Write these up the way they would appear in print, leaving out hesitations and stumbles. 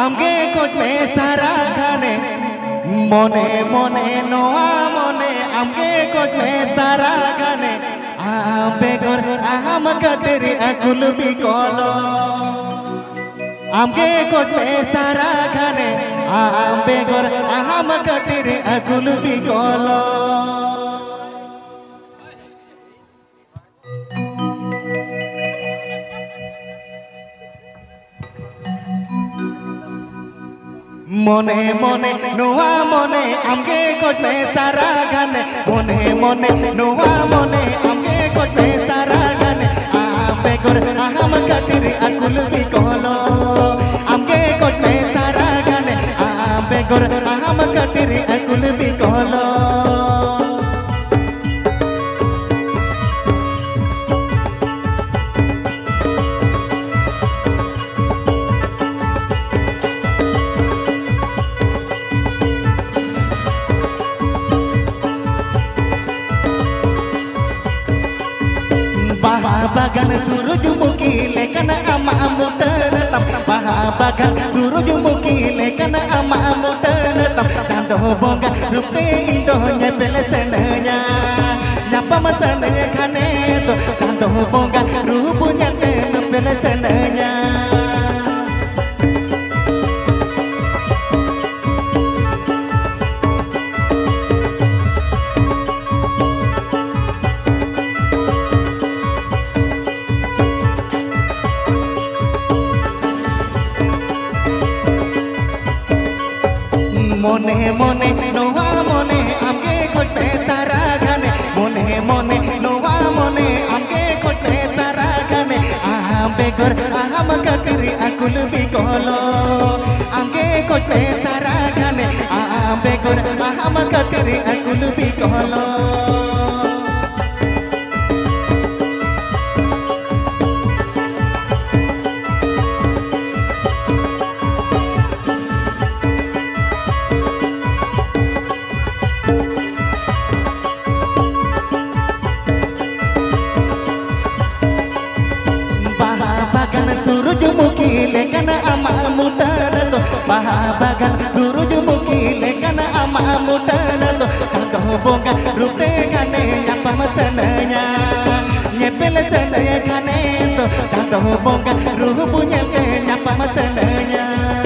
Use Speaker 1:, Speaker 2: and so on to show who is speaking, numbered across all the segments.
Speaker 1: आमगे कोच में सारा गाने मोने मोने नोआ मोने आमगे कोच में सारा गाने बेगोर आम कतेरी अकुल भी कोलो आमगे कोच में सारा गाने बेगोर आम कतेरी अकुल भी कोलो मोने मोने नुआ मोने आमगे कोच में सारा गाने मोने मोने नुआ मोने आमगे कोच में सारा गाने बेगोर आम कतेरी अकुल भी कोलो आमगे कोच में सारा गाने बेगोर आम कतेरी अकुल भी कोलो bagan surujumuki lekana ama amutanatam bagan surujumuki lekana ama amutanatam tando bonga rupte indo nyepel senanya nyapa masananya khane to tando bonga rupu nyate nyepel senanya मोने मोने नोआ मोने आमगे कोच में सारा गाने मोने मोने नोआ मोने आमगे कोच में सारा गाने बेगोर आम कतेरी अकुल भी कोलो आमगे कोच में सारा गाने बेगोर आम कतेरी अकुल भी कोलो surujumuki lekana ama amutanato bagan surujumuki lekana ama amutanato tando bonga rupte gane nyapa masananya nyepel senaya gane to tando bonga rupu nyepe nyapa masananya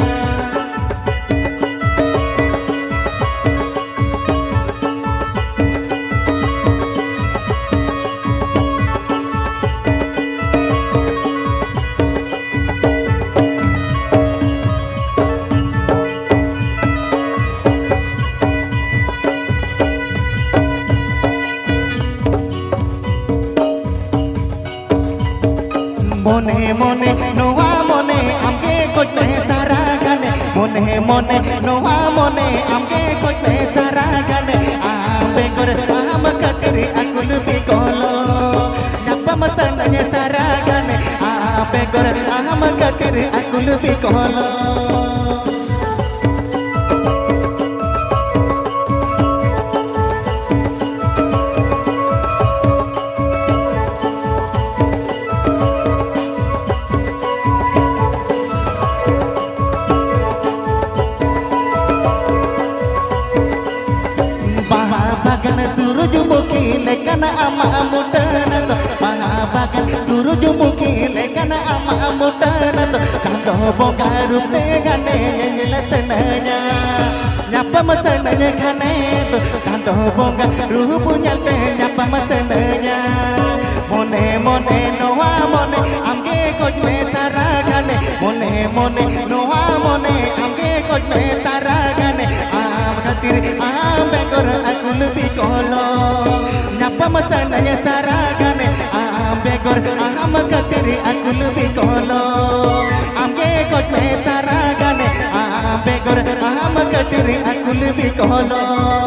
Speaker 1: मोने मोने नोआ मोने आमगे कोच में सारा गाने मोने मोने नोआ मोने आमगे कोच में सारा गाने बेगोर आम कतेरी अकुल भी कोलो nyapa masananya सारा गाने बेगोर आम कतेरी अकुल भी कोलो bagan surujumuki lekana ama amutanato bagan surujumuki lekana ama amutanato tando bonga rupte gane nyela senanya nyapa masananya khane to tando bonga rupu nyalte nyapa masananya mone mone noa mone amge koch me sara gane mone mone noa mone amge koch me sara gane khatir beegor akul भी कोलो nyapa masananya सारा गाने बेगोर आम कतेरी अकुल भी कोलो आमगे coach में सारा गाने बेगोर आम कतेरी अकुल भी कोलो